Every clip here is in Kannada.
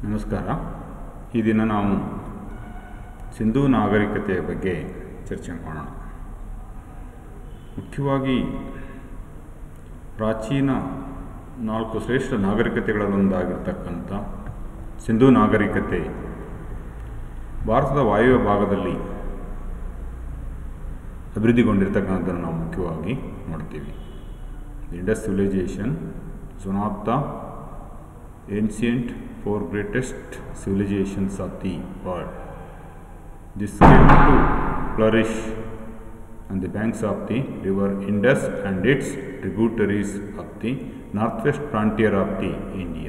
ನಮಸ್ಕಾರ. ಈ ದಿನ ನಾವು ಸಿಂಧೂ ನಾಗರಿಕತೆಯ ಬಗ್ಗೆ ಚರ್ಚೆ ಮಾಡೋಣ. ಮುಖ್ಯವಾಗಿ ಪ್ರಾಚೀನ 4 ಶ್ರೇಷ್ಠ ನಾಗರಿಕತೆಗಳಲ್ಲೊಂದಾಗಿರ್ತಕ್ಕಂಥ ಸಿಂಧೂ ನಾಗರಿಕತೆ ಭಾರತದ ವಾಯುವ್ಯ ಭಾಗದಲ್ಲಿ ಅಭಿವೃದ್ಧಿಗೊಂಡಿರ್ತಕ್ಕಂಥದ್ದನ್ನು ನಾವು ಮುಖ್ಯವಾಗಿ ನೋಡ್ತೀವಿ. Indus civilisation is one of the ancient 4 greatest civilizations of the world. This came to flourish on the banks of the river Indus and its tributaries of the northwest frontier of the India.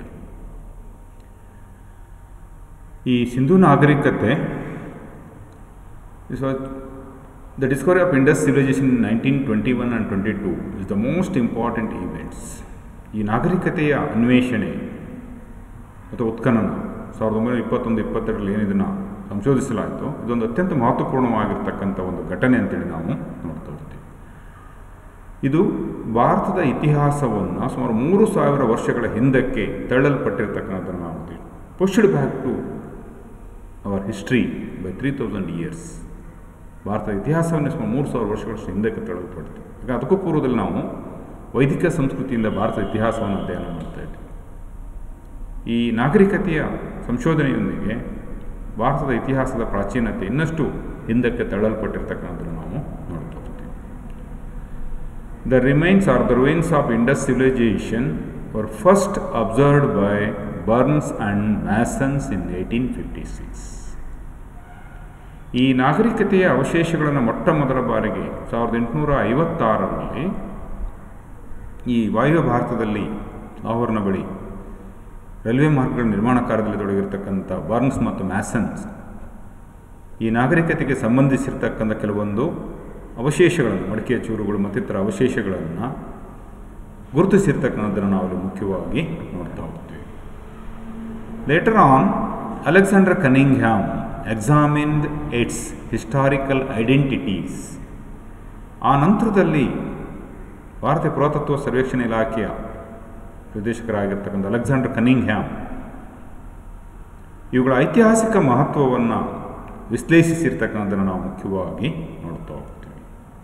ಈ ಸಿಂಧೂ ನಾಗರಿಕತೆ the discovery of Indus civilization in 1921 and 22 is the most important events. ಈ ನಾಗರಿಕತೆಯ ಅನ್ವೇಷಣೆ ಅಥವಾ ಉತ್ಖನನ 1921-22ರಲ್ಲಿ ಏನು ಇದನ್ನು ಸಂಶೋಧಿಸಲಾಯಿತು, ಇದೊಂದು ಅತ್ಯಂತ ಮಹತ್ವಪೂರ್ಣವಾಗಿರ್ತಕ್ಕಂಥ ಒಂದು ಘಟನೆ ಅಂತೇಳಿ ನಾವು ನೋಡ್ತಾ ಹೋಗ್ತೀವಿ. ಇದು ಭಾರತದ ಇತಿಹಾಸವನ್ನು ಸುಮಾರು 3000 ವರ್ಷಗಳ ಹಿಂದಕ್ಕೆ ತಳ್ಳಲ್ಪಟ್ಟಿರ್ತಕ್ಕಂಥದ್ದನ್ನು ನಾವು ನೋಡ್ತೀವಿ. Pushed back to our history by 3000 years. ಭಾರತದ ಇತಿಹಾಸವನ್ನು ಸುಮಾರು 3000 ವರ್ಷಗಳಷ್ಟು ಹಿಂದಕ್ಕೆ ತಳ್ಳಲ್ಪಡ್ತು. ಈಗ ಅದಕ್ಕೂ ಪೂರ್ವದಲ್ಲಿ ನಾವು ವೈದಿಕ ಸಂಸ್ಕೃತಿಯಿಂದ ಭಾರತದ ಇತಿಹಾಸವನ್ನು ಅಧ್ಯಯನ ಮಾಡ್ತಾ ಇದ್ದೀವಿ. ಈ ನಾಗರಿಕತೆಯ ಸಂಶೋಧನೆಯೊಂದಿಗೆ ಭಾರತದ ಇತಿಹಾಸದ ಪ್ರಾಚೀನತೆ ಇನ್ನಷ್ಟು ಹಿಂದಕ್ಕೆ ತಳ್ಳಲ್ಪಟ್ಟಿರ್ತಕ್ಕಂಥದ್ದನ್ನು ನಾವು ನೋಡ್ತಾ ಹೋಗ್ತೀವಿ. The remains are the ruins of Indus civilisation were first observed by Burnes and Massons in 1856. ಈ ನಾಗರಿಕತೆಯ ಅವಶೇಷಗಳನ್ನು ಮೊಟ್ಟ ಮೊದಲ ಬಾರಿಗೆ 1856ರಲ್ಲಿ ಈ ವಾಯುವ್ಯ ಭಾರತದಲ್ಲಿ ಲಾಹೋರ್ನ ಬಳಿ ರೈಲ್ವೆ ಮಾರ್ಗಗಳ ನಿರ್ಮಾಣ ಕಾರ್ಯದಲ್ಲಿ ತೊಡಗಿರ್ತಕ್ಕಂಥ ಬರ್ನ್ಸ್ ಮತ್ತು ಮ್ಯಾಸನ್ಸ್ ಈ ನಾಗರಿಕತೆಗೆ ಸಂಬಂಧಿಸಿರ್ತಕ್ಕಂಥ ಕೆಲವೊಂದು ಅವಶೇಷಗಳನ್ನು, ಮಡಿಕೆಯ ಚೂರುಗಳು ಮತ್ತಿತರ ಅವಶೇಷಗಳನ್ನು ಗುರುತಿಸಿರ್ತಕ್ಕಂಥದ್ದನ್ನು ನಾವು ಅಲ್ಲಿ ಮುಖ್ಯವಾಗಿ ನೋಡ್ತಾ ಹೋಗ್ತೀವಿ. Later on Alexander Cunningham examined its historical identities. ಆ ನಂತರದಲ್ಲಿ ಭಾರತೀಯ ಪುರಾತತ್ವ ಸರ್ವೇಕ್ಷಣೆ ಇಲಾಖೆಯ ನಿರ್ದೇಶಕರಾಗಿರ್ತಕ್ಕಂಥ ಅಲೆಕ್ಸಾಂಡರ್ ಕನಿಂಗ್ಹ್ಯಾಮ್ ಇವುಗಳ ಐತಿಹಾಸಿಕ ಮಹತ್ವವನ್ನು ವಿಶ್ಲೇಷಿಸಿರ್ತಕ್ಕಂಥದ್ದನ್ನು ನಾವು ಮುಖ್ಯವಾಗಿ ನೋಡ್ತಾ ಹೋಗ್ತೀವಿ.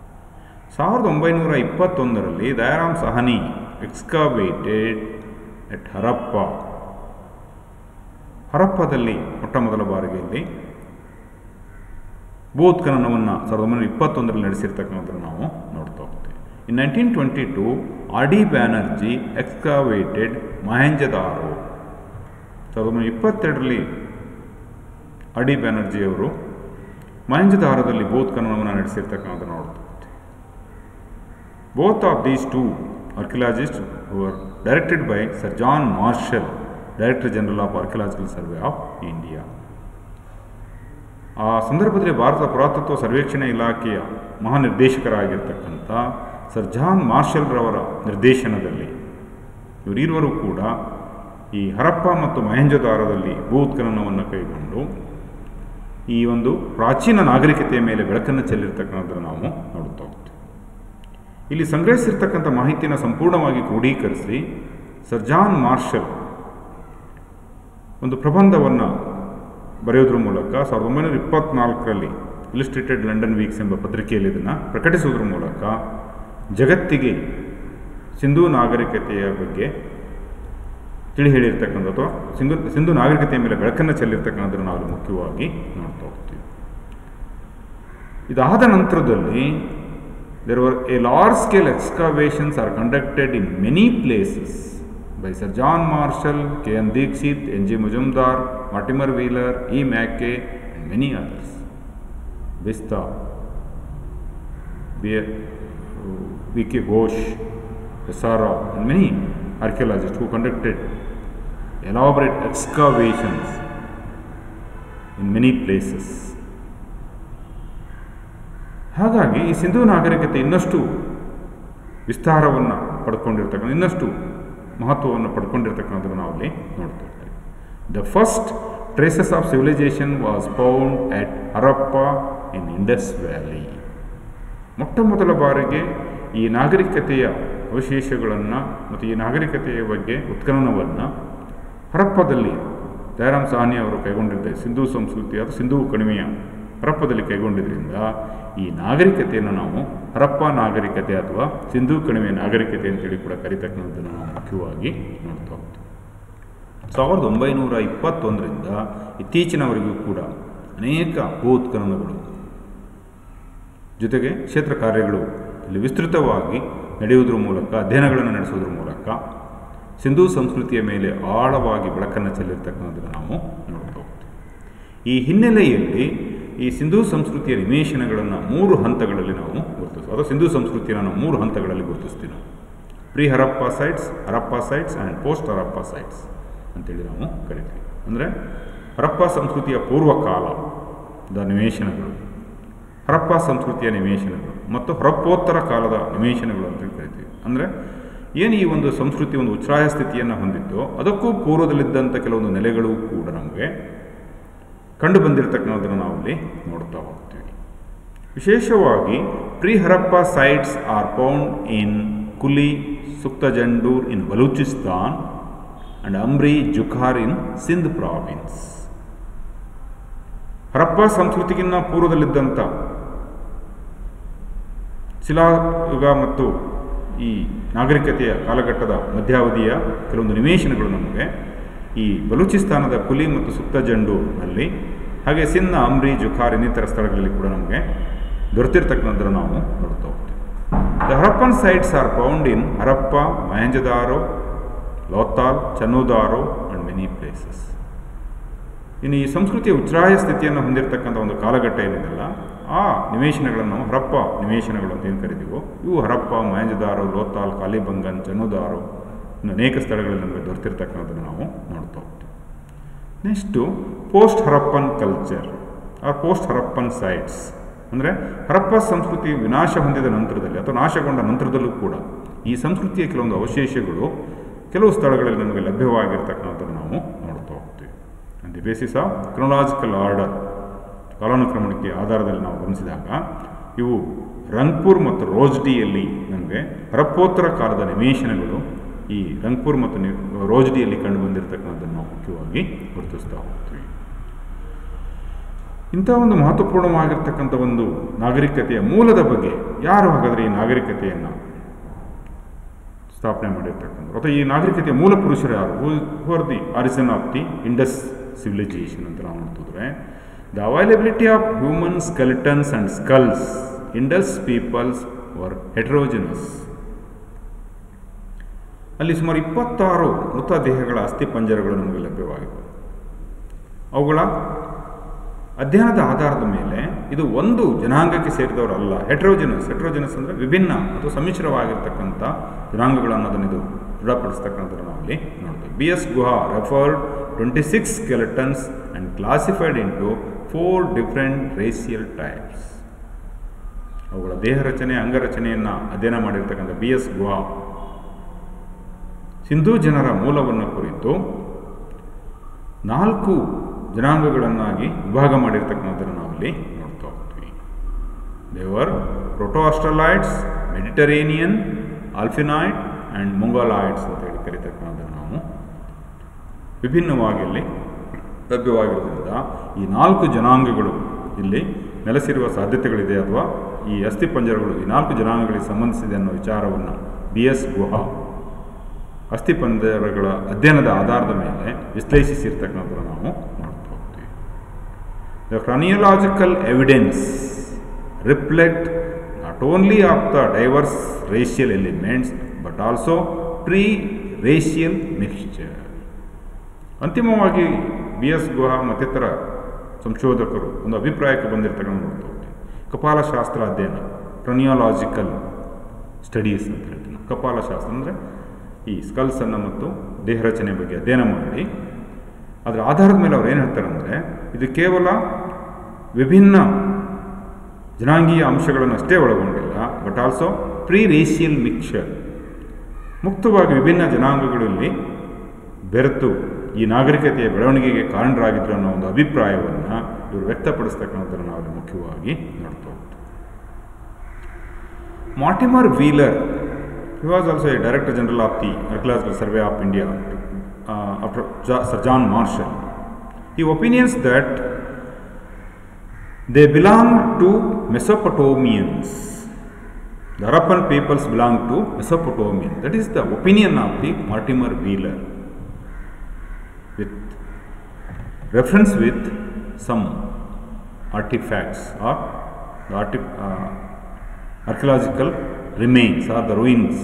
1921ರಲ್ಲಿ ದಯಾರಾಮ್ ಸಹನಿ ಎಕ್ಸ್ಕವೇಟೆಡ್ ಎಟ್ ಹರಪ್ಪದಲ್ಲಿ ಮೊಟ್ಟ ಮೊದಲ ಬಾರಿಗೆ ಇಲ್ಲಿ ಭೂತ್ಖನನವನ್ನು 1921ರಲ್ಲಿ ನಡೆಸಿರ್ತಕ್ಕಂಥದ್ದನ್ನು ನಾವು ನೋಡ್ತಾ ಹೋಗ್ತೀವಿ. In 1922, R.D. Banerjee excavated Mohenjodaro. 1922ರಲ್ಲಿ R.D. Banerjee ಅವರು ಮೊಹೆಂಜೊದಾರೋದಲ್ಲಿ ಭೂತ್ಖನನವನ್ನು ನಡೆಸಿರ್ತಕ್ಕಂಥದ್ದನ್ನು ನೋಡ್ತಾ. Both of these two archaeologist were directed by Sir John Marshall, director general of Archaeological Survey of India. ಆ ಸಂದರ್ಭದಲ್ಲಿ ಭಾರತದ ಪುರಾತತ್ವ ಸರ್ವೇಕ್ಷಣೆ ಇಲಾಖೆಯ ಮಹಾನಿರ್ದೇಶಕರಾಗಿರ್ತಕ್ಕಂಥ ಸರ್ ಜಾನ್ ಮಾರ್ಷಲ್ರವರ ನಿರ್ದೇಶನದಲ್ಲಿ ಇವರಿರುವರು ಕೂಡ ಈ ಹರಪ್ಪ ಮತ್ತು ಮೊಹೆಂಜೊದಾರೋದಲ್ಲಿ ಭೂತ್ಖನನವನ್ನು ಕೈಗೊಂಡು ಈ ಒಂದು ಪ್ರಾಚೀನ ನಾಗರಿಕತೆಯ ಮೇಲೆ ಬೆಳಕನ್ನು ಚೆಲ್ಲಿರ್ತಕ್ಕಂಥದ್ದನ್ನು ನಾವು ನೋಡುತ್ತಾ ಹೋಗ್ತೀವಿ. ಇಲ್ಲಿ ಸಂಗ್ರಹಿಸಿರ್ತಕ್ಕಂಥ ಮಾಹಿತಿಯನ್ನು ಸಂಪೂರ್ಣವಾಗಿ ಕ್ರೋಢೀಕರಿಸಿ ಸರ್ ಜಾನ್ ಮಾರ್ಷಲ್ ಒಂದು ಪ್ರಬಂಧವನ್ನು ಬರೆಯೋದ್ರ ಮೂಲಕ 1924ರಲ್ಲಿ ಇಲಿಸ್ಟ್ರೇಟೆಡ್ ಲಂಡನ್ ವೀಕ್ಸ್ ಎಂಬ ಪತ್ರಿಕೆಯಲ್ಲಿ ಇದನ್ನು ಪ್ರಕಟಿಸುವುದರ ಮೂಲಕ ಜಗತ್ತಿಗೆ ಸಿಂಧೂ ನಾಗರಿಕತೆಯ ಬಗ್ಗೆ ತಿಳಿ ಹೇಳಿರ್ತಕ್ಕಂಥ ಅಥವಾ ಸಿಂಧೂ ನಾಗರಿಕತೆಯ ಮೇಲೆ ಬೆಳಕನ್ನು ಚೆಲ್ಲಿರ್ತಕ್ಕಂಥದ್ದನ್ನು ನಾವು ಮುಖ್ಯವಾಗಿ ನೋಡ್ತಾ ಹೋಗ್ತೀವಿ. ಇದಾದ ನಂತರದಲ್ಲಿ there were a large scale excavations are conducted in many places by Sir John Marshall, K.N. Dixit, N.G. Majumdar, Mortimer Wheeler, E. Mackay, and many others. Vista, V.K. Ghosh, Sara, and many archaeologists who conducted elaborate excavations in many places. ಹಾಗಾಗಿ ಈ ಸಿಂಧೂ ನಾಗರಿಕತೆ ಇನ್ನಷ್ಟು ವಿಸ್ತಾರವನ್ನು ಪಡ್ಕೊಂಡಿರ್ತಕ್ಕಂಥ, ಇನ್ನಷ್ಟು ಮಹತ್ವವನ್ನು ಪಡ್ಕೊಂಡಿರ್ತಕ್ಕಂಥದ್ದು ನಾವು ಅಲ್ಲಿ ನೋಡ್ತಾ ಇದ್ದೇವೆ. The first traces of civilisation was found at Harappa in Indus valley. ಮೊಟ್ಟ ಮೊದಲ ಬಾರಿಗೆ ಈ ನಾಗರಿಕತೆಯ ಅವಶೇಷಗಳನ್ನು ಮತ್ತು ಈ ನಾಗರಿಕತೆಯ ಬಗ್ಗೆ ಉತ್ಖನನವನ್ನು ಹರಪ್ಪದಲ್ಲಿ ದಯಾರಾಮ್ ಸಾಹ್ನಿ ಅವರು ಕೈಗೊಂಡಿದ್ದ ಸಿಂಧೂ ಸಂಸ್ಕೃತಿ ಅಥವಾ ಸಿಂಧೂ ಕಣಿವೆಯ ಹರಪ್ಪದಲ್ಲಿ ಕೈಗೊಂಡಿದ್ದರಿಂದ ಈ ನಾಗರಿಕತೆಯನ್ನು ನಾವು ಹರಪ್ಪ ನಾಗರಿಕತೆ ಅಥವಾ ಸಿಂಧೂ ಕಣಿವೆಯ ನಾಗರಿಕತೆ ಅಂತೇಳಿ ಕೂಡ ಕರೀತಕ್ಕಂಥದ್ದನ್ನು ನಾವು ಮುಖ್ಯವಾಗಿ ನೋಡ್ತಾ ಹೋಗ್ತೀವಿ. 1921ರಿಂದ ಇತ್ತೀಚಿನವರೆಗೂ ಕೂಡ ಅನೇಕ ಭೂ ಉತ್ಖನನಗಳು ಜೊತೆಗೆ ಕ್ಷೇತ್ರ ಕಾರ್ಯಗಳು ಇಲ್ಲಿ ವಿಸ್ತೃತವಾಗಿ ನಡೆಯುವುದರ ಮೂಲಕ ಅಧ್ಯಯನಗಳನ್ನು ನಡೆಸುವುದರ ಮೂಲಕ ಸಿಂಧೂ ಸಂಸ್ಕೃತಿಯ ಮೇಲೆ ಆಳವಾಗಿ ಬೆಳಕನ್ನು ಚೆಲ್ಲಿರ್ತಕ್ಕಂಥದ್ದನ್ನು ನಾವು ನೋಡ್ತಾ ಹೋಗ್ತೀವಿ. ಈ ಹಿನ್ನೆಲೆಯಲ್ಲಿ ಈ ಸಿಂಧೂ ಸಂಸ್ಕೃತಿಯ ನಿವೇಶನಗಳನ್ನು 3 ಹಂತಗಳಲ್ಲಿ ನಾವು ಗುರುತಿಸ್ತೀವಿ, ಅಥವಾ ಸಿಂಧೂ ಸಂಸ್ಕೃತಿಯನ್ನು ನಾವು 3 ಹಂತಗಳಲ್ಲಿ ಗುರುತಿಸ್ತೀವಿ ನಾವು. Pre Harappa sites and post Harappa sites ಅಂತೇಳಿ ನಾವು ಕರಿತೀವಿ. ಅಂದರೆ ಹರಪ್ಪ ಸಂಸ್ಕೃತಿಯ ಪೂರ್ವಕಾಲದ ನಿವೇಶನಗಳು, ಹರಪ್ಪ ಸಂಸ್ಕೃತಿಯ ನಿವೇಶನಗಳು ಮತ್ತು ಹರಪ್ಪೋತ್ತರ ಕಾಲದ ನಿವೇಶನಗಳು ಅಂತೇಳಿ ಕರಿತೀವಿ. ಅಂದರೆ ಏನು ಈ ಒಂದು ಸಂಸ್ಕೃತಿ ಒಂದು ಉಚ್ಛ್ರಾಯ ಸ್ಥಿತಿಯನ್ನು ಹೊಂದಿದ್ದು ಅದಕ್ಕೂ ಪೂರ್ವದಲ್ಲಿದ್ದಂಥ ಕೆಲವೊಂದು ನೆಲೆಗಳು ಕೂಡ ನಮಗೆ ಕಂಡು ಬಂದಿರತಕ್ಕಂಥದ್ದನ್ನು ನಾವಲ್ಲಿ ನೋಡ್ತಾ ಹೋಗ್ತೀವಿ. ವಿಶೇಷವಾಗಿ pre Harappa sites are found in Kulli Sutkagendor in Balochistan and Amri Jhukar in Sindh province. Harappa ಸಂಸ್ಕೃತಿಗಿನ್ನ ಪೂರ್ವದಲ್ಲಿದ್ದಂಥ ಶಿಲಾಯುಗ ಮತ್ತು ಈ ನಾಗರಿಕತೆಯ ಕಾಲಘಟ್ಟದ ಮಧ್ಯಾವಧಿಯ ಕೆಲವೊಂದು ನಿವೇಶನಗಳು ನಮಗೆ ಈ ಬಲೂಚಿಸ್ತಾನದ ಕುಲಿ ಮತ್ತು ಸುಕ್ತಜಂಡೂರ್ನಲ್ಲಿ, ಹಾಗೆ ಸಿಂಧ್ನ ಅಂಬ್ರಿ ಜುಖಾರ್ ಇನ್ನಿತರ ಸ್ಥಳಗಳಲ್ಲಿ ಕೂಡ ನಮಗೆ ದೊರೆತಿರ್ತಕ್ಕಂಥದ್ದನ್ನು ನಾವು ನೋಡ್ತಾ ಹೋಗ್ತೀವಿ. The Harappan sites are found in Harappa, Mohenjodaro, Lothal, Chanhudaro and many places. ಇನ್ನು ಈ ಸಂಸ್ಕೃತಿಯ ಉಚ್ಛ್ರಾಯ ಸ್ಥಿತಿಯನ್ನು ಹೊಂದಿರತಕ್ಕಂಥ ಒಂದು ಕಾಲಘಟ್ಟ ಏನಿದೆಯಲ್ಲ, ಆ ನಿವೇಶನಗಳನ್ನು ನಾವು ಹರಪ್ಪ ನಿವೇಶನಗಳು ಅಂತ ಏನು ಕರಿತೀವೋ ಇವು ಹರಪ್ಪ, ಮೊಹೆಂಜೊದಾರೋ, ಲೋಥಾಲ್, ಕಾಲಿಬಂಗನ್, ಚನ್ನೂದಾರೋ ಇನ್ನು ಅನೇಕ ಸ್ಥಳಗಳಲ್ಲಿ ನಮಗೆ ದೊರೆತಿರ್ತಕ್ಕಂಥದ್ದನ್ನು ನಾವು ನೋಡ್ತಾ ಹೋಗ್ತೀವಿ. Next post Harappan culture or post Harappan sites. ಅಂದರೆ ಹರಪ್ಪ ಸಂಸ್ಕೃತಿ ವಿನಾಶ ಹೊಂದಿದ ನಂತರದಲ್ಲಿ ಅಥವಾ ನಾಶಗೊಂಡ ನಂತರದಲ್ಲೂ ಕೂಡ ಈ ಸಂಸ್ಕೃತಿಯ ಕೆಲವೊಂದು ಅವಶೇಷಗಳು ಕೆಲವು ಸ್ಥಳಗಳಲ್ಲಿ ನಮಗೆ ಲಭ್ಯವಾಗಿರ್ತಕ್ಕಂಥದ್ದನ್ನು ನಾವು ನೋಡ್ತಾ ಹೋಗ್ತೀವಿ. The basis of chronological order, ಕಾಲಾನುಕ್ರಮಣಕ್ಕೆ ಆಧಾರದಲ್ಲಿ ನಾವು ಗಮನಿಸಿದಾಗ ಇವು ರಂಗ್ಪುರ್ ಮತ್ತು ರೋಜ್ಡಿಯಲ್ಲಿ ನಮಗೆ ಹರಪ್ಪೋತ್ತರ ಕಾಲದ ನಿವೇಶನಗಳು ಈ ರಂಗ್ಪುರ್ ಮತ್ತು ರೋಜ್ಡಿಯಲ್ಲಿ ಕಂಡು ಬಂದಿರತಕ್ಕಂಥದ್ದನ್ನು ನಾವು ಮುಖ್ಯವಾಗಿ ಗುರುತಿಸ್ತಾ ಹೋಗ್ತೀವಿ. ಇಂಥ ಒಂದು ಮಹತ್ವಪೂರ್ಣವಾಗಿರ್ತಕ್ಕಂಥ ಒಂದು ನಾಗರಿಕತೆಯ ಮೂಲದ ಬಗ್ಗೆ ಯಾರು ಹಾಗಾದರೆ ಈ ನಾಗರಿಕತೆಯನ್ನು ಸ್ಥಾಪನೆ ಮಾಡಿರ್ತಕ್ಕಂಥ ಅಥವಾ ಈ ನಾಗರಿಕತೆಯ ಮೂಲ ಪುರುಷರು ಯಾರು? Who are the origin of the Indus civilisation ಅಂತ ನಾವು ನೋಡ್ತಿದ್ರೆ, the availability of human skeletons and skulls Indus peoples were heterogeneous. ಅಲ್ಲಿ ಸುಮಾರು 26 ಮೃತದೇಹಗಳ ಅಸ್ಥಿಪಂಜರಗಳು ನಮಗೆ ಲಭ್ಯವಾಗಿವೆ. ಅವುಗಳ ಅಧ್ಯಯನದ ಆಧಾರದ ಮೇಲೆ ಇದು ಒಂದು ಜನಾಂಗಕ್ಕೆ ಸೇರಿದವರಲ್ಲ, ಹೆಟ್ರೋಜಿನಸ್ ಅಂದರೆ ವಿಭಿನ್ನ ಅಥವಾ ಸಮ್ಮಿಶ್ರವಾಗಿರ್ತಕ್ಕಂಥ ಜನಾಂಗಗಳು ಅನ್ನೋದನ್ನು ಇದು ದೃಢಪಡಿಸ್ತಕ್ಕಂಥದ್ದು ನಾವಲ್ಲಿ ನೋಡ್ತೀವಿ. BS Guha referred 26 skeletons and classified into 4 different racial types. ಅವುಗಳ ದೇಹ ರಚನೆ ಅಂಗರಚನೆಯನ್ನು ಅಧ್ಯಯನ ಮಾಡಿರ್ತಕ್ಕಂಥ BS ಗುಹಾ ಸಿಂಧೂ ಜನರ ಮೂಲವನ್ನು ಕುರಿತು 4 ಜನಾಂಗಗಳನ್ನಾಗಿ ವಿಭಾಗ ಮಾಡಿರ್ತಕ್ಕಂಥದ್ದನ್ನು ನಾವಲ್ಲಿ ನೋಡ್ತಾ ಹೋಗ್ತೀವಿ. ದೇವರ್ ಪ್ರೋಟೋಆಸ್ಟ್ರಲಾಯ್ಡ್ಸ್, ಮೆಡಿಟರೇನಿಯನ್, ಆಲ್ಫಿನಾಯ್ಡ್ ಆ್ಯಂಡ್ ಮೊಂಗೋಲಾಯ್ಡ್ಸ್ ಅಂತ ಹೇಳಿ ಕರೀತಕ್ಕಂಥದ್ದನ್ನು ನಾವು ವಿಭಿನ್ನವಾಗಿ ಅಲ್ಲಿ ಲಭ್ಯವಾಗಿರೋದ್ರಿಂದ ಈ 4 ಜನಾಂಗಗಳು ಇಲ್ಲಿ ನೆಲೆಸಿರುವ ಸಾಧ್ಯತೆಗಳಿದೆ ಅಥವಾ ಈ ಅಸ್ಥಿಪಂಜರಗಳು ಈ 4 ಜನಾಂಗಗಳಿಗೆ ಸಂಬಂಧಿಸಿದೆ ಅನ್ನೋ ವಿಚಾರವನ್ನು BS ಗುಹಾ ಅಸ್ಥಿಪಂಜರಗಳ ಅಧ್ಯಯನದ ಆಧಾರದ ಮೇಲೆ ವಿಶ್ಲೇಷಿಸಿರ್ತಕ್ಕಂಥದ್ದನ್ನು ನಾವು ನೋಡ್ತಾ ಹೋಗ್ತೀವಿ. The craniological evidence reflect not only of the diverse racial elements but also pre racial mixture. ಅಂತಿಮವಾಗಿ BS ಗುಹಾ ಮತ್ತಿತರ ಸಂಶೋಧಕರು ಒಂದು ಅಭಿಪ್ರಾಯಕ್ಕೆ ಬಂದಿರತಕ್ಕಂಥ ನೋಡ್ತಾ ಹೋಗ್ತೀವಿ. ಕಪಾಲಶಾಸ್ತ್ರ ಅಧ್ಯಯನ, ಕ್ರಾನಿಯಾಲಜಿಕಲ್ ಸ್ಟಡೀಸ್ ಅಂತ ಹೇಳ್ತೀವಿ. ಕಪಾಲಶಾಸ್ತ್ರ ಅಂದರೆ ಈ ಸ್ಕಲ್ಸನ್ನು ಮತ್ತು ದೇಹ ರಚನೆ ಬಗ್ಗೆ ಅಧ್ಯಯನ ಮಾಡಿ ಅದರ ಆಧಾರದ ಮೇಲೆ ಅವ್ರು ಏನು ಹೇಳ್ತಾರೆ ಅಂದರೆ ಇದು ಕೇವಲ ವಿಭಿನ್ನ ಜನಾಂಗೀಯ ಅಂಶಗಳನ್ನು ಅಷ್ಟೇ ಒಳಗೊಂಡಿಲ್ಲ, but also pre racial mixture, ಮುಕ್ತವಾಗಿ ವಿಭಿನ್ನ ಜನಾಂಗಗಳಲ್ಲಿ ಬೆರೆತು ಈ ನಾಗರಿಕತೆಯ ಬೆಳವಣಿಗೆಗೆ ಕಾರಣರಾಗಿದ್ರು ಅನ್ನೋ ಒಂದು ಅಭಿಪ್ರಾಯವನ್ನು ಇವರು ವ್ಯಕ್ತಪಡಿಸ್ತಕ್ಕಂಥದ್ದನ್ನು ನಾವು ಮುಖ್ಯವಾಗಿ ನೋಡ್ತಾ ಹೋಗ್ತೀವಿ. Mortimer Wheeler, he was also a Director General of the Archaeological Survey of India after Sir John Marshall. He opinions that they belong to Mesopotamians. The Harappan peoples belong to Mesopotamians. That is the opinion of the Mortimer Wheeler, with reference with some artifacts or the archaeological remains or the ruins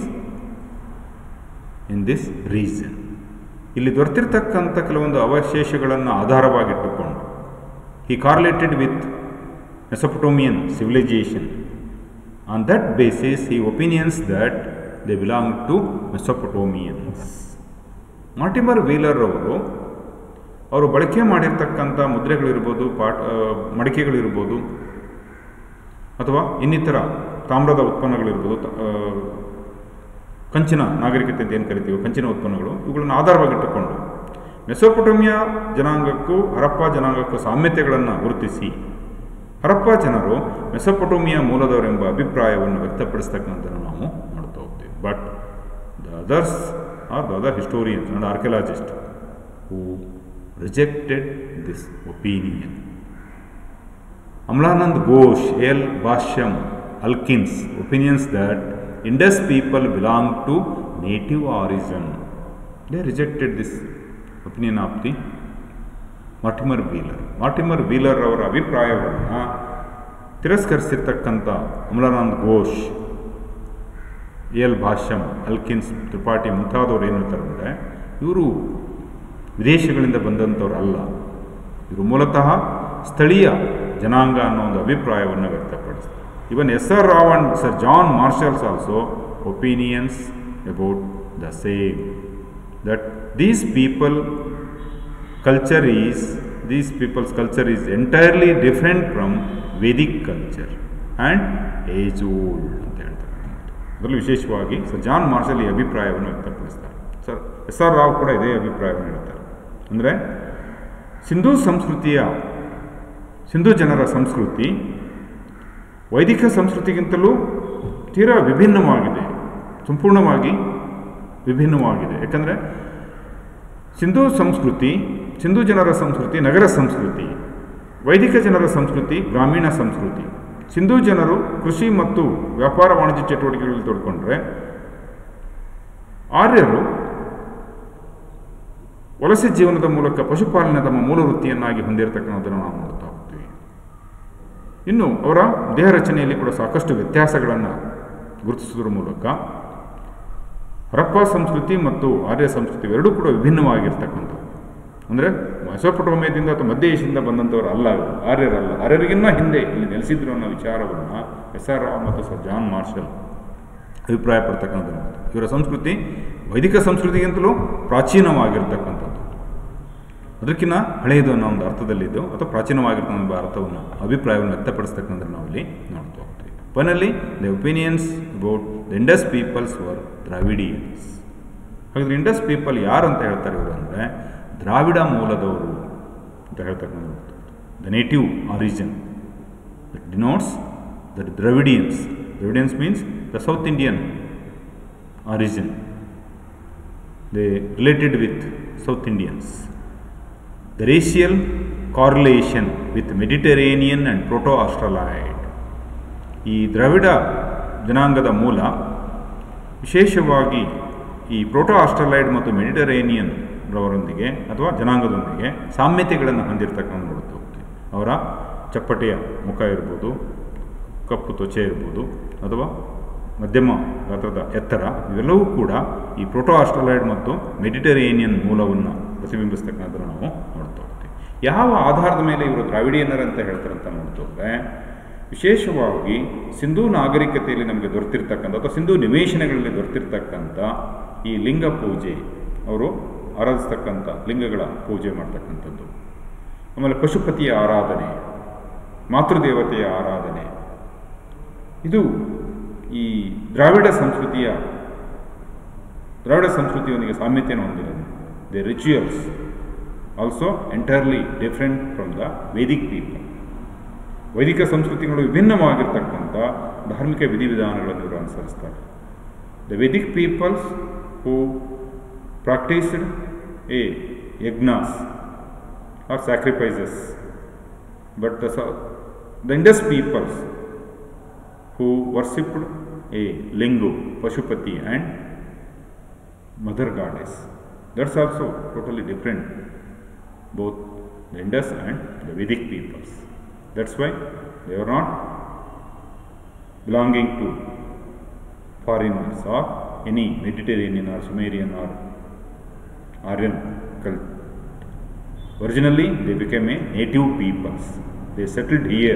in this region. ಇಲ್ಲಿ ದೊರೆತಿರ್ತಕ್ಕಂಥ ಕೆಲವೊಂದು ಅವಶೇಷಗಳನ್ನು ಆಧಾರವಾಗಿಟ್ಟುಕೊಂಡು he correlated with Mesopotamian civilization. On that basis, he opinions that they belong to Mesopotamians. Mortimer Wheeler ಅವರು ಬಳಕೆ ಮಾಡಿರ್ತಕ್ಕಂಥ ಮುದ್ರೆಗಳಿರ್ಬೋದು, ಮಡಿಕೆಗಳಿರ್ಬೋದು, ಅಥವಾ ಇನ್ನಿತರ ತಾಮ್ರದ ಉತ್ಪನ್ನಗಳಿರ್ಬೋದು, ಕಂಚಿನ ನಾಗರಿಕತೆ ಅಂತ ಏನು ಕರಿತೀವಿ, ಕಂಚಿನ ಉತ್ಪನ್ನಗಳು, ಇವುಗಳನ್ನು ಆಧಾರವಾಗಿಟ್ಟುಕೊಂಡು ಮೆಸೊಪೊಟೇಮಿಯಾ ಜನಾಂಗಕ್ಕೂ ಹರಪ್ಪ ಜನಾಂಗಕ್ಕೂ ಸಾಮ್ಯತೆಗಳನ್ನು ಗುರುತಿಸಿ ಹರಪ್ಪ ಜನರು ಮೆಸೊಪೊಟೇಮಿಯಾ ಮೂಲದವರೆಂಬ ಅಭಿಪ್ರಾಯವನ್ನು ವ್ಯಕ್ತಪಡಿಸ್ತಕ್ಕಂಥದ್ದನ್ನು ನಾವು ನೋಡ್ತಾ ಹೋಗ್ತೀವಿ. But the other historians and archaeologist who rejected this opinion. Amlanand Ghosh, L. Basham, Alkins opinions that Indus people belong to native origin. They rejected this opinion of the Mortimer Wheeler. Mortimer Wheeler ಅವರ ಅಭಿಪ್ರಾಯವನ್ನು ತಿರಸ್ಕರಿಸಿರ್ತಕ್ಕಂಥ ಅಮಲಾನಂದ್ ಘೋಷ್, ಎಲ್ ಭಾಷ್ಯಂ, ಅಲ್ಕಿನ್ಸ್, ತ್ರಿಪಾಠಿ ಮುಂತಾದವರು ಏನು ಹೇಳ್ತಾರೆ ಅಂದರೆ, ಇವರು ವಿದೇಶಗಳಿಂದ ಬಂದಂಥವ್ರು ಅಲ್ಲ, ಇವರು ಮೂಲತಃ ಸ್ಥಳೀಯ ಜನಾಂಗ ಅನ್ನೋ ಒಂದು ಅಭಿಪ್ರಾಯವನ್ನು ವ್ಯಕ್ತಪಡಿಸ್ತಾರೆ. ಇವನ್ S.R. Rao and Sir John Marshall also opinions about the same, that these people's culture is entirely different from Vedic culture and age old ಅಂತ ಹೇಳ್ತಾರೆ. ಅದರಲ್ಲೂ ವಿಶೇಷವಾಗಿ ಸರ್ ಜಾನ್ ಮಾರ್ಷಲ್ ಈ ಅಭಿಪ್ರಾಯವನ್ನು ವ್ಯಕ್ತಪಡಿಸ್ತಾರೆ. Sir S.R. Rao ಕೂಡ ಇದೇ ಅಭಿಪ್ರಾಯವನ್ನು ಹೇಳ್ತಾರೆ. ಅಂದರೆ ಸಿಂಧೂ ಜನರ ಸಂಸ್ಕೃತಿ ವೈದಿಕ ಸಂಸ್ಕೃತಿಗಿಂತಲೂ ತೀರಾ ವಿಭಿನ್ನವಾಗಿದೆ, ಸಂಪೂರ್ಣವಾಗಿ ವಿಭಿನ್ನವಾಗಿದೆ. ಯಾಕಂದರೆ ಸಿಂಧೂ ಜನರ ಸಂಸ್ಕೃತಿ ನಗರ ಸಂಸ್ಕೃತಿ, ವೈದಿಕ ಜನರ ಸಂಸ್ಕೃತಿ ಗ್ರಾಮೀಣ ಸಂಸ್ಕೃತಿ. ಸಿಂಧೂ ಜನರು ಕೃಷಿ ಮತ್ತು ವ್ಯಾಪಾರ ವಾಣಿಜ್ಯ ಚಟುವಟಿಕೆಗಳಲ್ಲಿ ತೊಡ್ಕೊಂಡ್ರೆ, ಆರ್ಯರು ವಲಸೆ ಜೀವನದ ಮೂಲಕ ಪಶುಪಾಲನೆ ತಮ್ಮ ಮೂಲ ವೃತ್ತಿಯನ್ನಾಗಿ ಹೊಂದಿರತಕ್ಕಂಥದ್ದನ್ನು ನಾವು ನೋಡ್ತಾ ಹೋಗ್ತೀವಿ. ಇನ್ನು ಅವರ ದೇಹ ರಚನೆಯಲ್ಲಿ ಕೂಡ ಸಾಕಷ್ಟು ವ್ಯತ್ಯಾಸಗಳನ್ನು ಗುರುತಿಸುವುದರ ಮೂಲಕ ಹರಪ್ಪ ಸಂಸ್ಕೃತಿ ಮತ್ತು ಆರ್ಯ ಸಂಸ್ಕೃತಿ ಎರಡೂ ಕೂಡ ವಿಭಿನ್ನವಾಗಿರ್ತಕ್ಕಂಥದ್ದು. ಅಂದರೆ ಮೆಸೊಪೊಟೇಮಿಯಾದಿಂದ ಅಥವಾ ಮಧ್ಯ ಏಷ್ಯಾದಿಂದ ಬಂದಂಥವ್ರು ಅಲ್ಲ, ಆರ್ಯರಲ್ಲ, ಆರ್ಯರಿಗಿನ್ನ ಹಿಂದೆ ಇಲ್ಲಿ ನೆಲೆಸಿದ್ರು ಅನ್ನೋ ವಿಚಾರವನ್ನು S.R. Rao ಮತ್ತು ಸರ್ ಜಾನ್ ಮಾರ್ಷಲ್ ಅಭಿಪ್ರಾಯ ಪಡ್ತಕ್ಕಂಥದ್ದು. ಇವರ ಸಂಸ್ಕೃತಿ ವೈದಿಕ ಸಂಸ್ಕೃತಿಗಿಂತಲೂ ಪ್ರಾಚೀನವಾಗಿರ್ತಕ್ಕಂಥದ್ದು, ಅದಕ್ಕಿಂತ ಹಳೆಯದು ಅನ್ನೋ ಒಂದು ಅರ್ಥದಲ್ಲಿದ್ದು ಅಥವಾ ಪ್ರಾಚೀನವಾಗಿರ್ತಕ್ಕಂಥ ಅರ್ಥವನ್ನು ಅಭಿಪ್ರಾಯವನ್ನು ವ್ಯಕ್ತಪಡಿಸ್ತಕ್ಕಂಥದ್ದು ನಾವಿಲ್ಲಿ ನೋಡ್ತಾ ಹೋಗ್ತೀವಿ. Finally the opinions about the Indus peoples were Dravidians. ಹಾಗಾದರೆ ಇಂಡಸ್ ಪೀಪಲ್ ಯಾರು ಅಂತ ಹೇಳ್ತಾರೆ ಇವರು ಅಂದರೆ ದ್ರಾವಿಡ ಮೂಲದವರು ಅಂತ ಹೇಳ್ತಕ್ಕಂಥದ್ದು. The native origin it denotes the Dravidians. Dravidians means the south Indian origin. They related with South Indians. The racial correlation with Mediterranean and Proto-Australoid. ಈ ದ್ರಾವಿಡ ಜನಾಂಗದ ಮೂಲ ವಿಶೇಷವಾಗಿ ಈ ಪ್ರೋಟೋ-ಆಸ್ಟ್ರಲಾಯ್ಡ್ ಮತ್ತು ಮೆಡಿಟರೇನಿಯನ್ ರವರೊಂದಿಗೆ ಅಥವಾ ಜನಾಂಗದೊಂದಿಗೆ ಸಾಮ್ಯತೆಗಳನ್ನು ಹೊಂದಿರತಕ್ಕಂಥ ನೋಡುತ್ತೆ. ಅವರ ಚಪ್ಪಟೆಯ ಮುಖ ಇರ್ಬೋದು, ಕಪ್ಪು ತ್ವಚೆ ಇರ್ಬೋದು, ಅಥವಾ ಮಧ್ಯಮ ಗಾತ್ರದ ಎತ್ತರ, ಇವೆಲ್ಲವೂ ಕೂಡ ಈ ಪ್ರೋಟೋ-ಆಸ್ಟ್ರಲಾಯ್ಡ್ ಮತ್ತು ಮೆಡಿಟರೇನಿಯನ್ ಮೂಲವನ್ನು ಪ್ರತಿಬಿಂಬಿಸ್ತಕ್ಕಂಥದ್ದನ್ನು ನಾವು ನೋಡ್ತಾ ಹೋಗ್ತೀವಿ. ಯಾವ ಆಧಾರದ ಮೇಲೆ ಇವರು ದ್ರಾವಿಡಿಯನ್ನರು ಅಂತ ಹೇಳ್ತಾರೆ ಅಂತ ನೋಡ್ತೋದ್ರೆ, ವಿಶೇಷವಾಗಿ ಸಿಂಧೂ ನಾಗರಿಕತೆಯಲ್ಲಿ ನಮಗೆ ದೊರೆತಿರ್ತಕ್ಕಂಥ ಅಥವಾ ಸಿಂಧೂ ನಿವೇಶನಗಳಲ್ಲಿ ದೊರೆತಿರ್ತಕ್ಕಂಥ ಈ ಲಿಂಗ ಪೂಜೆ, ಅವರು ಆರಾಧಿಸ್ತಕ್ಕಂಥ ಲಿಂಗಗಳ ಪೂಜೆ ಮಾಡ್ತಕ್ಕಂಥದ್ದು, ಆಮೇಲೆ ಪಶುಪತಿಯ ಆರಾಧನೆ, ಮಾತೃದೇವತೆಯ ಆರಾಧನೆ, ಇದು ಈ ದ್ರಾವಿಡ ಸಂಸ್ಕೃತಿಯೊಂದಿಗೆ ಸಾಮ್ಯತೆಯನ್ನು ಹೊಂದಿರೋದು. The rituals also entirely different from the Vedic people. ವೈದಿಕ ಸಂಸ್ಕೃತಿಗಳು ವಿಭಿನ್ನವಾಗಿರ್ತಕ್ಕಂಥ ಧಾರ್ಮಿಕ ವಿಧಿವಿಧಾನಗಳನ್ನು ಇವರು ಅನುಸರಿಸ್ತಾರೆ. The Vedic peoples who practised yajnas, or sacrifices. But the Indus peoples who worshipped a Lingu, Pashupati and Mother Goddess, that's also totally different, both the Indus and the Vedic peoples. That's why they were not belonging to foreigners or any Mediterranean or Sumerian or Aryan cult. Originally, they became a native peoples. They settled here.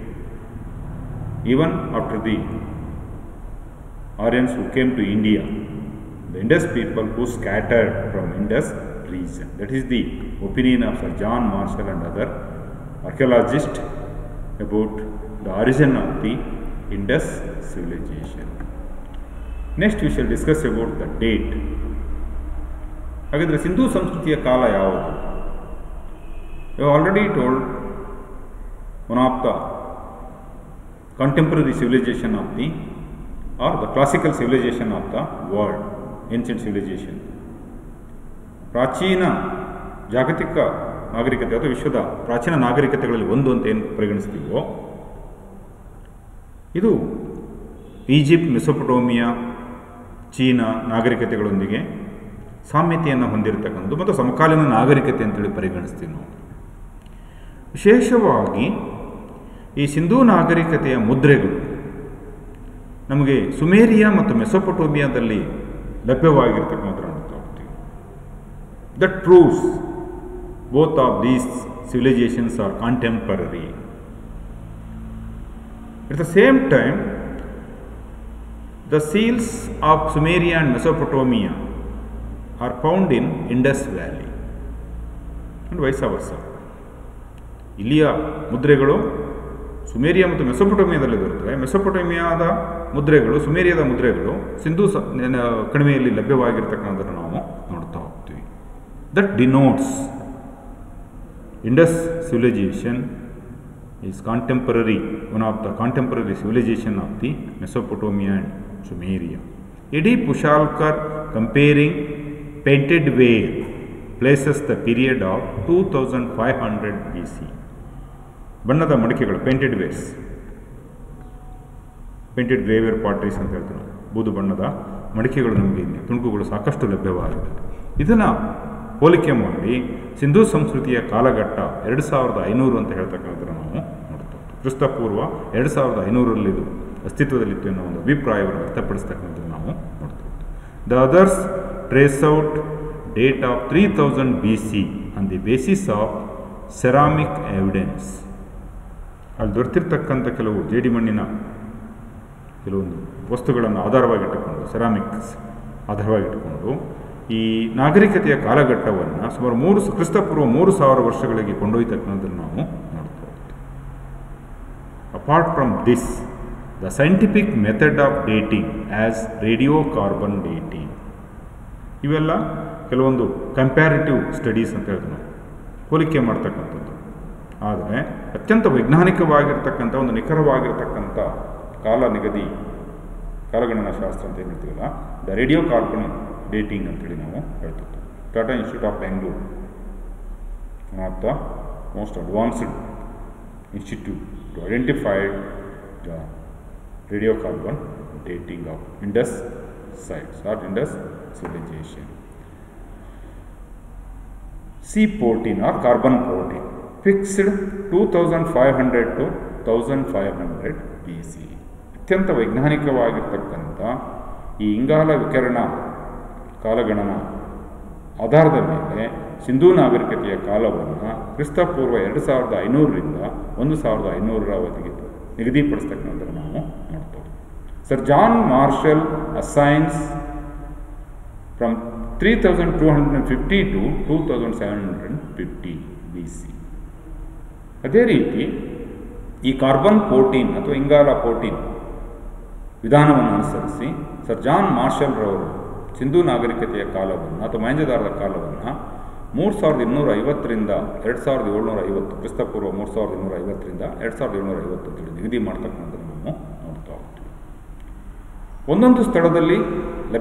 Even after the Aryans who came to India, the Indus people who scattered from Indus region. That is the opinion of Sir John Marshall and other archaeologists about the origin of the Indus civilization. Next we shall discuss about the date. ಹಾಗಾದರೆ ಸಿಂಧೂ ಸಂಸ್ಕೃತಿಯ ಕಾಲ ಯಾವುದು? We have already told one of the contemporary civilization of the classical civilization of the world, ancient civilization. ಪ್ರಾಚೀನ ಜಾಗತಿಕ ನಾಗರಿಕತೆ ಅಥವಾ ವಿಶ್ವದ ಪ್ರಾಚೀನ ನಾಗರಿಕತೆಗಳಲ್ಲಿ ಒಂದು ಅಂತ ಏನು ಪರಿಗಣಿಸ್ತೀವೋ ಇದು ಈಜಿಪ್ಟ್, ಮೆಸೊಪೊಟೋಮಿಯಾ, ಚೀನಾ ನಾಗರಿಕತೆಗಳೊಂದಿಗೆ ಸಾಮ್ಯತೆಯನ್ನು ಹೊಂದಿರತಕ್ಕಂಥದ್ದು ಮತ್ತು ಸಮಕಾಲೀನ ನಾಗರಿಕತೆ ಅಂತೇಳಿ ಪರಿಗಣಿಸ್ತೀವಿ ನಾವು. ವಿಶೇಷವಾಗಿ ಈ ಸಿಂಧೂ ನಾಗರಿಕತೆಯ ಮುದ್ರೆಗಳು ನಮಗೆ ಸುಮೇರಿಯಾ ಮತ್ತು ಮೆಸೊಪೊಟೋಮಿಯಾದಲ್ಲಿ ಲಭ್ಯವಾಗಿರ್ತಕ್ಕಂಥದ್ದು ನೋಡ್ತಾ ಹೋಗ್ತೀವಿ. That proves both of these civilizations are contemporary. At the same time, the seals of Sumeria and Mesopotamia are found in Indus Valley and vice versa. ಇಲ್ಲಿಯ ಮುದ್ರೆಗಳು ಸುಮೇರಿಯಾ ಮತ್ತು ಮೆಸೊಪೊಟೋಮಿಯಾದಲ್ಲಿ ದೊರೆತರೆ, ಮೆಸೊಪೊಟೋಮಿಯಾದ ಮುದ್ರೆಗಳು, ಸುಮೇರಿಯಾದ ಮುದ್ರೆಗಳು ಸಿಂಧೂ ಕಣಿವೆಯಲ್ಲಿ ಲಭ್ಯವಾಗಿರ್ತಕ್ಕಂಥದ್ದನ್ನು ನಾವು ನೋಡ್ತಾ ಹೋಗ್ತೀವಿ. That denotes Indus civilization is contemporary, one of the contemporary civilization of the Mesopotamia and Sumeria. E.D. Pushalkar, comparing painted ware, places the period of 2500 BC. ಬಣ್ಣದ ಮಡಿಕೆಗಳು, painted wares, painted graveware potteries ಅಂತ ಹೇಳ್ತಾರೆ. ಬೂದು ಬಣ್ಣದ ಮಡಿಕೆಗಳು ನಮಗೆ ಇಲ್ಲಿ ತುಣುಕುಗಳು ಸಾಕಷ್ಟು ಲಭ್ಯವಾಗಿದೆ. ಇದನ್ನು ಹೋಲಿಕೆ ಮಾಡಿ ಸಿಂಧೂ ಸಂಸ್ಕೃತಿಯ ಕಾಲಘಟ್ಟ 2500 ಅಂತ ಹೇಳ್ತಕ್ಕಂಥದ್ದನ್ನು ನಾವು ನೋಡ್ತಾ ಹೋಗ್ತೀವಿ. ಕ್ರಿಸ್ತಪೂರ್ವ 2500ರಲ್ಲಿ ಇದು ಅಸ್ತಿತ್ವದಲ್ಲಿತ್ತು ಅನ್ನೋ ಒಂದು ಅಭಿಪ್ರಾಯವನ್ನು ವ್ಯಕ್ತಪಡಿಸ್ತಕ್ಕಂಥದ್ದನ್ನು ನಾವು ನೋಡ್ತಾ ಹೋಗ್ತೀವಿ. The others trace out date of 3000 BC on the basis of ceramic evidence. ಅಲ್ಲಿ ದೊರೆತಿರ್ತಕ್ಕಂಥ ಕೆಲವು ಜೇಡಿಮಣ್ಣಿನ ಕೆಲವೊಂದು ವಸ್ತುಗಳನ್ನು ಆಧಾರವಾಗಿಟ್ಟುಕೊಂಡು, ಸೆರಾಮಿಕ್ಸ್ ಆಧಾರವಾಗಿಟ್ಟುಕೊಂಡು ಈ ನಾಗರಿಕತೆಯ ಕಾಲಘಟ್ಟವನ್ನು ಸುಮಾರು ಕ್ರಿಸ್ತಪೂರ್ವ 3000 ವರ್ಷಗಳಿಗೆ ಕೊಂಡೊಯ್ತಕ್ಕಂಥದ್ದನ್ನು ನಾವು ನೋಡ್ತಾ ಹೋಗ್ತೀವಿ. Apart from this, the scientific method of dating as radio carbon dating, ಇವೆಲ್ಲ ಕೆಲವೊಂದು ಕಂಪ್ಯಾರಿಟಿವ್ ಸ್ಟಡೀಸ್ ಅಂತ ಹೇಳ್ತೀವಿ ನಾವು, ಹೋಲಿಕೆ ಮಾಡ್ತಕ್ಕಂಥದ್ದು. ಆದರೆ ಅತ್ಯಂತ ವೈಜ್ಞಾನಿಕವಾಗಿರ್ತಕ್ಕಂಥ ಒಂದು ನಿಖರವಾಗಿರ್ತಕ್ಕಂಥ ಕಾಲಗಣನಾ ಶಾಸ್ತ್ರ ಅಂತ ಏನು ಹೇಳ್ತೀವಲ್ಲ, ದ ರೇಡಿಯೋ ಕಾರ್ಬನ್ ಡೇಟಿಂಗ್ ಅಂತೇಳಿ ನಾವು ಹೇಳ್ತಿದ್ವಿ. Tata institute of Bengaluru, one of the most advanced institute to identify the radio carbon dating of Indus sites or Indus civilization. C14 or carbon 14 fixed 2500 to 1500 BC. ಅತ್ಯಂತ ವೈಜ್ಞಾನಿಕವಾಗಿರ್ತಕ್ಕಂಥ ಈ ಇಂಗಾಲ ವಿಕಿರಣ ಕಾಲಗಣನ ಆಧಾರದ ಮೇಲೆ ಸಿಂಧೂ ನಾಗರಿಕತೆಯ ಕಾಲವನ್ನು ಕ್ರಿಸ್ತಪೂರ್ವ 2500ರಿಂದ 1500ರ ಅವಧಿಗೆ ನಿಗದಿಪಡಿಸ್ತಕ್ಕಂಥದ್ದನ್ನು ನಾವು ನೋಡ್ತೇವೆ. Sir John Marshall assigns from 3250 to 2750 BC. ಅದೇ ರೀತಿ ಈ ಕಾರ್ಬನ್ 14 ಅಥವಾ ಇಂಗಾಲ 14 ವಿಧಾನವನ್ನು ಅನುಸರಿಸಿ ಸರ್ ಜಾನ್ ಮಾರ್ಷಲ್ ರವರು ಸಿಂಧೂ ನಾಗರಿಕತೆಯ ಕಾಲವನ್ನು ಅಥವಾ ಮೊಹೆಂಜೊದಾರೊದ ಕಾಲವನ್ನು 3250ರಿಂದ 2750 ಕ್ರಿಸ್ತಪೂರ್ವ 3250ರಿಂದ 2750 ಅಂತೇಳಿ ನಿಗದಿ ಮಾಡ್ತಕ್ಕಂಥದ್ದನ್ನು ನಾವು ನೋಡ್ತಾ ಹೋಗ್ತೀವಿ. ಒಂದೊಂದು ಸ್ಥಳದಲ್ಲಿ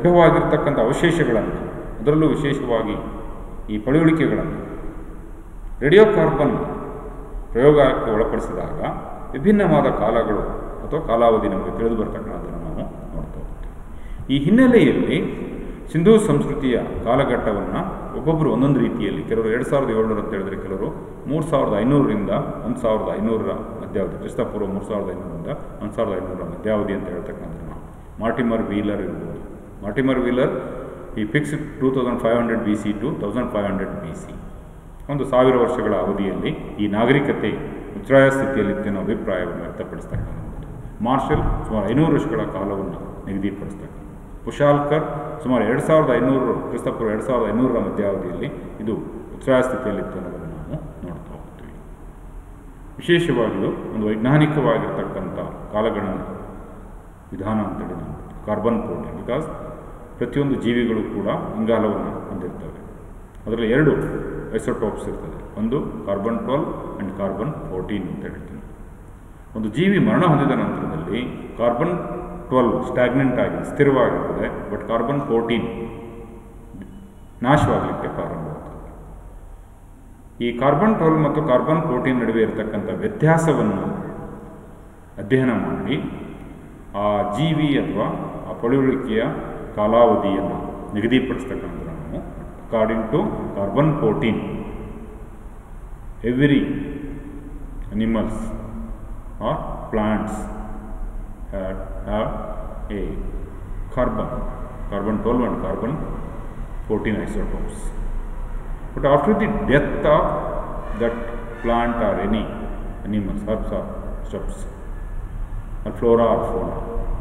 ಲಭ್ಯವಾಗಿರ್ತಕ್ಕಂಥ ಅವಶೇಷಗಳನ್ನು, ಅದರಲ್ಲೂ ವಿಶೇಷವಾಗಿ ಈ ಪಳೆಯುಳಿಕೆಗಳನ್ನು ರೇಡಿಯೋ ಕಾರ್ಬನ್ ಪ್ರಯೋಗಕ್ಕೆ ಒಳಪಡಿಸಿದಾಗ ವಿಭಿನ್ನವಾದ ಕಾಲಗಳು ಅಥವಾ ಕಾಲಾವಧಿ ನಮಗೆ ತಿಳಿದು ಬರ್ತಕ್ಕಂಥದ್ದನ್ನು ನಾವು ನೋಡ್ತಾ ಹೋಗ್ತೀವಿ. ಈ ಹಿನ್ನೆಲೆಯಲ್ಲಿ ಸಿಂಧೂ ಸಂಸ್ಕೃತಿಯ ಕಾಲಘಟ್ಟವನ್ನು ಒಬ್ಬೊಬ್ಬರು ಒಂದೊಂದು ರೀತಿಯಲ್ಲಿ, ಕೆಲವರು 2700 ಅಂತ ಹೇಳಿದ್ರೆ, ಕೆಲವರು 3500ರಿಂದ 1500ರ ಮಧ್ಯಾವಧಿ, ಕ್ರಿಸ್ತಪೂರ್ವ 3500ರಿಂದ 1500ರ ಮಧ್ಯಾವಧಿ ಅಂತ ಹೇಳ್ತಕ್ಕಂಥದ್ದು ನಾವು. ಮಾರ್ಟಿಮರ್ ವೀಲರ್ ಇರ್ಬೋದು. ಮಾರ್ಟಿಮರ್ ವೀಲರ್ ಈ ಫಿಕ್ಸ್ಡ್ 2500 BC ಟು 1500 BC, ಒಂದು 1000 ವರ್ಷಗಳ ಅವಧಿಯಲ್ಲಿ ಈ ನಾಗರಿಕತೆ ಉಚ್ಛ್ರಾಯ ಸ್ಥಿತಿಯಲ್ಲಿತ್ತು ಅನ್ನೋ ಅಭಿಪ್ರಾಯವನ್ನು ವ್ಯಕ್ತಪಡಿಸ್ತಕ್ಕಂಥದ್ದು. ಮಾರ್ಷಲ್ ಸುಮಾರು 500 ವರ್ಷಗಳ ಕಾಲವನ್ನು ನಿಗದಿಪಡಿಸ್ತಕ್ಕಂಥದ್ದು. ಕುಶಾಲ್ಕರ್ ಸುಮಾರು 2500 ಕ್ರಿಸ್ತಪೂರ್ವ 2500ರ ಮಧ್ಯಾವಧಿಯಲ್ಲಿ ಇದು ಉಚ್ಛ್ರಾಯ ಸ್ಥಿತಿಯಲ್ಲಿತ್ತು ಅನ್ನೋದನ್ನು ನಾವು ನೋಡ್ತಾ ಹೋಗ್ತೀವಿ. ವಿಶೇಷವಾಗಿಯೂ ಒಂದು ವೈಜ್ಞಾನಿಕವಾಗಿರ್ತಕ್ಕಂಥ ಕಾಲಗಣನ ವಿಧಾನ ಅಂತೇಳಿ ನಾವು ಕಾರ್ಬನ್ 14, ಬಿಕಾಸ್ ಪ್ರತಿಯೊಂದು ಜೀವಿಗಳು ಕೂಡ ಇಂಗಾಲವನ್ನು ಹೊಂದಿರ್ತವೆ. ಅದರಲ್ಲಿ 2 ಐಸೋಟೋಪ್ಸ್ ಇರ್ತದೆ, ಒಂದು ಕಾರ್ಬನ್ 12 ಆ್ಯಂಡ್ ಕಾರ್ಬನ್ 14 ಅಂತ ಹೇಳ್ತೀನಿ. ಒಂದು ಜೀವಿ ಮರಣ ಹೊಂದಿದ ನಂತರದಲ್ಲಿ ಕಾರ್ಬನ್ 12 ಸ್ಟ್ಯಾಗ್ನೆಂಟ್ ಆಗಿ ಸ್ಥಿರವಾಗಿರ್ತದೆ, ಬಟ್ ಕಾರ್ಬನ್ 14 ನಾಶವಾಗಲಿಕ್ಕೆ ಪ್ರಾರಂಭವಾಗ್ತದೆ. ಈ ಕಾರ್ಬನ್ 12 ಮತ್ತು ಕಾರ್ಬನ್ 14 ನಡುವೆ ಇರತಕ್ಕಂಥ ವ್ಯತ್ಯಾಸವನ್ನು ಅಧ್ಯಯನ ಮಾಡಿ ಆ ಜೀವಿ ಅಥವಾ ಆ ಪಳುವಳಿಕೆಯ ಕಾಲಾವಧಿಯನ್ನು ನಿಗದಿಪಡಿಸ್ತಕ್ಕಂಥ ನಾವು according to carbon 14 every animals or plants have a carbon 12 and carbon 14 isotopes. But after the death of that plant or any animals, herbs or shrubs, or flora or fauna,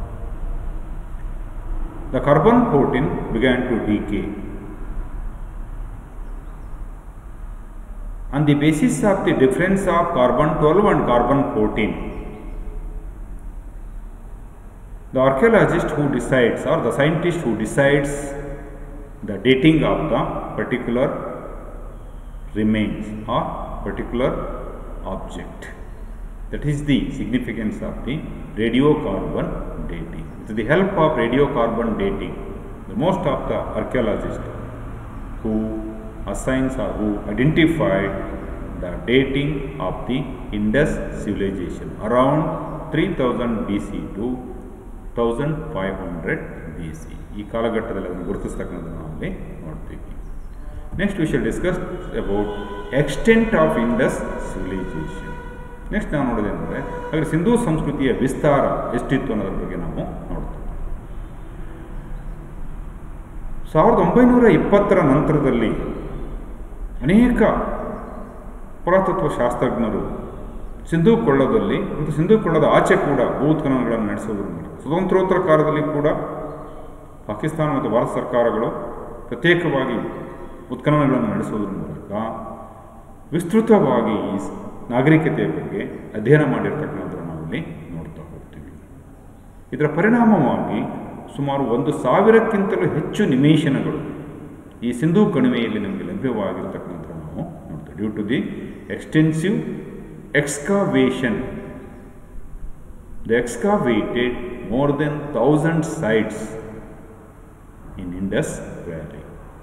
the carbon 14 began to decay. On the basis of the difference of carbon 12 and carbon 14, the archaeologist who decides, or the scientist who decides the dating of the particular remains or particular object, that is the significance of the radiocarbon dating. With the help of radiocarbon dating, the most of the archaeologists who assigns or who identified the dating of the Indus civilization around 3000 BC to 1500 BC, ಈ ಕಾಲಘಟ್ಟದಲ್ಲಿ ಅದನ್ನು ಗುರುತಿಸ್ತಕ್ಕಂಥದ್ದು ನಾವು ಅಲ್ಲಿ ನೋಡ್ತೀವಿ. Next we shall discuss about extent of Indus civilisation. Next ನಾವು ನೋಡೋದೇನೆಂದರೆ, ಹಾಗೆ ಸಿಂಧೂ ಸಂಸ್ಕೃತಿಯ ವಿಸ್ತಾರ ಎಷ್ಟಿತ್ತು ಅನ್ನೋದ್ರ ಬಗ್ಗೆ ನಾವು ನೋಡ್ತೀವಿ. 1920ರ ನಂತರದಲ್ಲಿ ಅನೇಕ ಪುರಾತತ್ವ ಶಾಸ್ತ್ರಜ್ಞರು ಸಿಂಧೂ ಕೊಳ್ಳದಲ್ಲಿ ಮತ್ತು ಸಿಂಧೂ ಕೊಳ್ಳದ ಆಚೆ ಕೂಡ ಭೂ ಉತ್ಖನನಗಳನ್ನು ನಡೆಸುವುದರ ಮೂಲಕ, ಸ್ವತಂತ್ರೋತ್ತರ ಕಾಲದಲ್ಲಿ ಕೂಡ ಪಾಕಿಸ್ತಾನ ಮತ್ತು ಭಾರತ ಸರ್ಕಾರಗಳು ಪ್ರತ್ಯೇಕವಾಗಿ ಉತ್ಖನನಗಳನ್ನು ನಡೆಸುವುದರ ಮೂಲಕ ವಿಸ್ತೃತವಾಗಿ ಈ ನಾಗರಿಕತೆಯ ಬಗ್ಗೆ ಅಧ್ಯಯನ ಮಾಡಿರ್ತಕ್ಕಂಥದ್ದನ್ನು ನಾವಿಲ್ಲಿ ನೋಡ್ತಾ ಹೋಗ್ತೀವಿ. ಇದರ ಪರಿಣಾಮವಾಗಿ ಸುಮಾರು 1000ಕ್ಕಿಂತಲೂ ಹೆಚ್ಚು ನಿವೇಶನಗಳು ಈ ಸಿಂಧೂ ಕಣಿವೆಯಲ್ಲಿ ನಮಗೆ ಲಭ್ಯವಾಗಿರ್ತಕ್ಕಂಥದ್ದು ನಾವು ನೋಡ್ತೀವಿ. Due to the extensive excavation, they excavated more than 1000 sites in Indus Valley.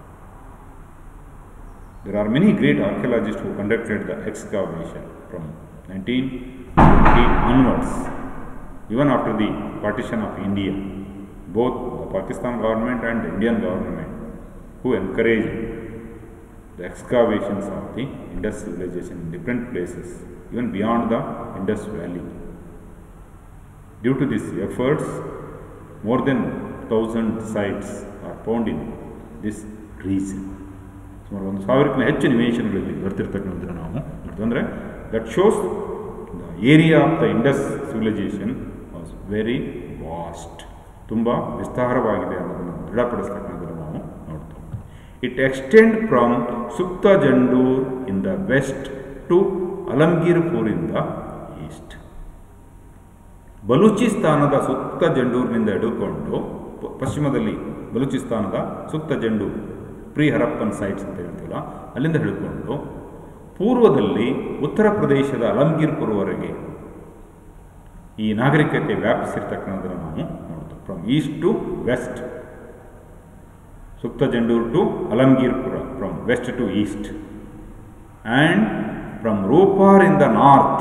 There are many great archaeologists who conducted the excavation from 1920 onwards, even after the partition of India. Both the Pakistan government and the Indian government who encouraged the excavations of the Indus civilization in different places, even beyond the Indus Valley. Due to these efforts, more than 1000 sites are found in this region. ಸುಮಾರು 1000ಕ್ಕಿಂತ ಹೆಚ್ಚು ನಿವೇಶನಗಳಲ್ಲಿ ಬರ್ತಿರ್ತಕ್ಕಂಥದ್ದನ್ನು ನಾವು ನೋಡ್ತೀವಿ. ಅಂದರೆ that shows the area of the Indus civilisation was very vast, ತುಂಬ ವಿಸ್ತಾರವಾಗಿದೆ ಅನ್ನೋದನ್ನು ದೃಢಪಡಿಸ್ತಕ್ಕಂಥದ್ದನ್ನು ನಾವು ನೋಡ್ತೀವಿ. It extend from Sutkagendor in the west to Alamgirpur in the east. ಬಲೂಚಿಸ್ತಾನದ ಸುಕ್ತಜಂಡೂರಿನಿಂದ ಹಿಡಿದುಕೊಂಡು ಪಶ್ಚಿಮದಲ್ಲಿ ಬಲೂಚಿಸ್ತಾನದ ಸುಕ್ತಜಂಡೂರ್, ಪ್ರೀ ಹರಪ್ಪನ್ ಸೈಟ್ಸ್ ಅಂತ ಹೇಳ್ತೀವಲ್ಲ, ಅಲ್ಲಿಂದ ಹಿಡ್ಕೊಂಡು ಪೂರ್ವದಲ್ಲಿ ಉತ್ತರ ಪ್ರದೇಶದ ಅಲಂಗೀರ್ಪುರ್ವರೆಗೆ ಈ ನಾಗರಿಕತೆ ವ್ಯಾಪಿಸಿರ್ತಕ್ಕಂಥದ್ದನ್ನು ನಾವು ನೋಡ್ತೀವಿ. From east to west, Sutkagendor to Alamgirpur, from west to east. and from Ropar in the north,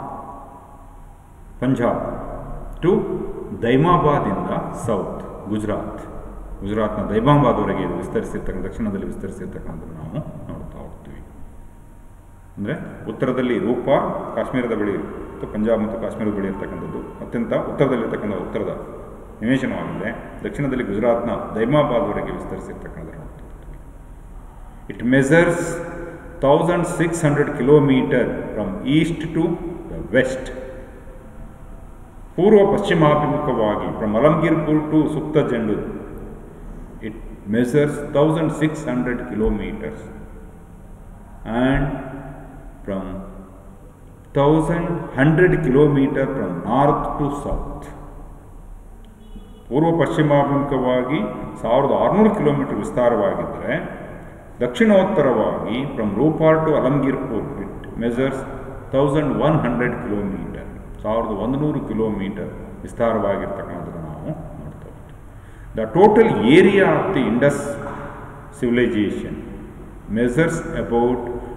Punjab, to Daimabad in the south, Gujarat. ಗುಜರಾತ್ನ ದೈಮಾಬಾದ್ವರೆಗೆ ಇದು ವಿಸ್ತರಿಸಿರ್ತಕ್ಕಂಥ, ದಕ್ಷಿಣದಲ್ಲಿ ವಿಸ್ತರಿಸಿರ್ತಕ್ಕಂಥದ್ದು ನಾವು ನೋಡ್ತಾ ಹೋಗ್ತೀವಿ. ಅಂದರೆ ಉತ್ತರದಲ್ಲಿ ರೂಪಾರ್ ಕಾಶ್ಮೀರದ ಬಳಿ ಮತ್ತು ಪಂಜಾಬ್ ಮತ್ತು ಕಾಶ್ಮೀರದ ಬಳಿ ಇರ್ತಕ್ಕಂಥದ್ದು ಅತ್ಯಂತ ಉತ್ತರದಲ್ಲಿರ್ತಕ್ಕಂಥ ಉತ್ತರದ ನಿವೇಶನವಾಗಿದೆ. ದಕ್ಷಿಣದಲ್ಲಿ ಗುಜರಾತ್ನ ದೈಮಾಬಾದ್ವರೆಗೆ ವಿಸ್ತರಿಸಿರ್ತಕ್ಕಂಥದ್ದು ನೋಡ್ತಾ ಹೋಗ್ತೀವಿ. It measures 1600 kilometre from east to the west. ಪೂರ್ವ ಪಶ್ಚಿಮಾಭಿಮುಖವಾಗಿ from Alamgirpur to Sutkagendor. It measures 1600 kilometers, and from 1100 kilometers from north to south. ಪೂರ್ವ ಪಶ್ಚಿಮಾಭಿಮುಖವಾಗಿ 1600 ಕಿಲೋಮೀಟರ್ ವಿಸ್ತಾರವಾಗಿದ್ದರೆ, ದಕ್ಷಿಣೋತ್ತರವಾಗಿ from Ropar to Alamgirpur it measures 1100 kilometre, 1100 kilometre ವಿಸ್ತಾರವಾಗಿರ್ತಕ್ಕಂಥದ್ದು ನಾವು ನೋಡ್ತಾ ಹೋಗ್ತೀವಿ. The total area of the Indus civilization measures about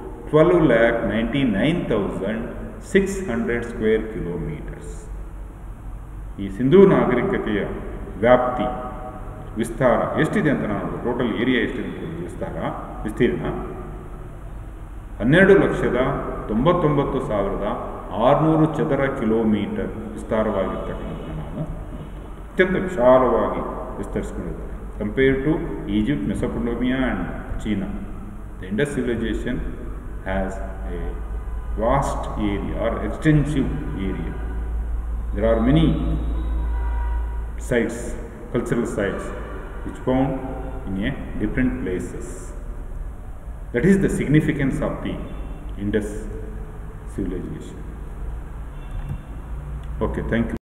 12,99,600 square kilometers. ಈ ಸಿಂಧೂ ನಾಗರಿಕತೆಯ ವ್ಯಾಪ್ತಿ ವಿಸ್ತಾರ ಎಷ್ಟಿದೆ ಅಂತ ನಾವು ಟೋಟಲ್ ಏರಿಯಾ ಎಷ್ಟಿದೆ ಅಂತ ವಿಸ್ತೀರ್ಣ 12,99,600 ಚದರ ಕಿಲೋಮೀಟರ್ ವಿಸ್ತಾರವಾಗಿರ್ತಕ್ಕಂಥದ್ದು ನಾವು ಅತ್ಯಂತ ವಿಶಾಲವಾಗಿ ವಿಸ್ತರಿಸಿಕೊಂಡಿದ್ದಾರೆ. Compared to Egypt, Mesopotamia and China, the Indus civilisation has a vast area or extensive area. There are many sites, cultural sites, which found in a different places. That is the significance of the Indus civilization. Okay, thank you.